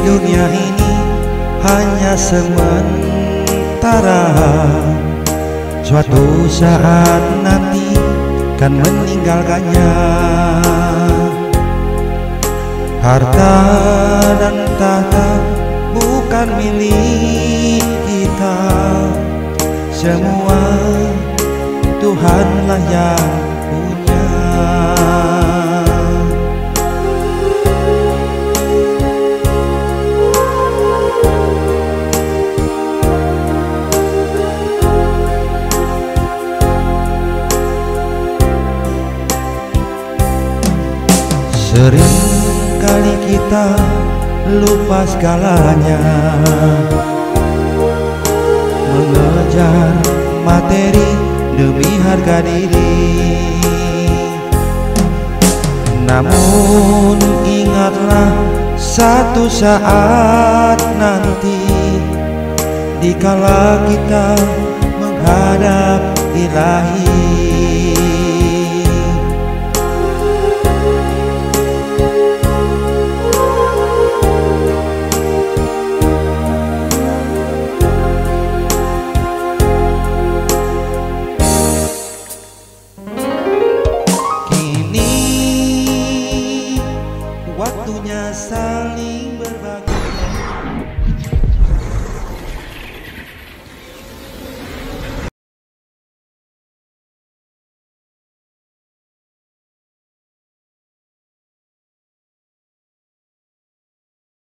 dunia ini hanya sementara. Suatu saat nanti kan meninggalkannya. Harta dan tahta bukan milik kita, semua Tuhanlah yang punya. Sering kali kita lupa segalanya, mengejar materi demi harga diri. Namun ingatlah satu saat nanti, dikala kita menghadap Ilahi. Waktunya saling berbagi.